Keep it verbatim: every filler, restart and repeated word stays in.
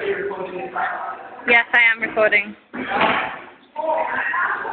Are you recording this back? Yes, I am recording.